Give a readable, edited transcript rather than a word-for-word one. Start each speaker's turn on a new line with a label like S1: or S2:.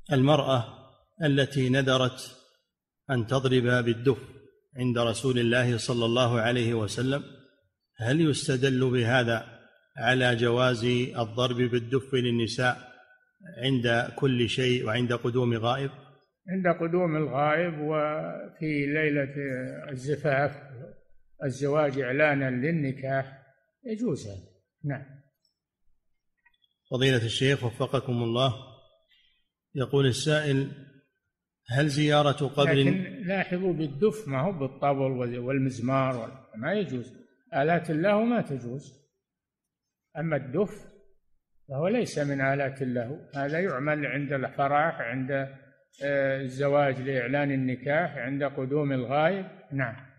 S1: المرأة التي نذرت أن تضرب بالدف عند رسول الله صلى الله عليه وسلم، هل يستدل بهذا على جواز الضرب بالدف للنساء عند كل شيء وعند قدوم غائب؟
S2: عند قدوم الغائب وفي ليلة الزفاف، الزواج إعلانا للنكاح، يجوز هذا. نعم.
S1: فضيلة الشيخ وفقكم الله، يقول السائل: هل زيارة قبر،
S2: لكن لاحظوا بالدف ما هو بالطبل والمزمار، ما يجوز، آلات اللهو ما تجوز. أما الدف فهو ليس من آلات اللهو، هذا يعمل عند الفرح، عند الزواج لإعلان النكاح، عند قدوم الغائب. نعم.